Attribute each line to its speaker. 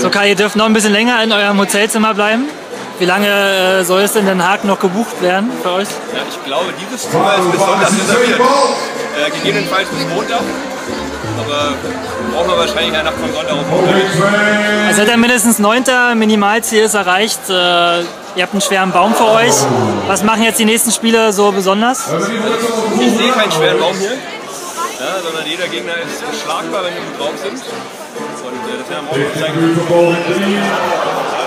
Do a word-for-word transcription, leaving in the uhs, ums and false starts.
Speaker 1: So Kai, ihr dürft noch ein bisschen länger in eurem Hotelzimmer bleiben. Wie lange äh, soll es in Den Haag noch gebucht werden für euch?
Speaker 2: Ja, ich glaube, dieses Zimmer ist bis Sonntag reserviert. Äh, gegebenenfalls bis Montag. Aber brauchen wir wahrscheinlich eine Nacht von Sonntag auf Montag.
Speaker 1: Also seid ihr mindestens neunter Minimalziel ist erreicht. Äh, ihr habt einen schweren Baum für euch. Was machen jetzt die nächsten Spiele so besonders?
Speaker 2: Also, ich sehe keinen schweren Baum hier. Ja, sondern jeder Gegner ist schlagbar, wenn wir gut drauf sind. Und äh, das werden wir morgen zeigen.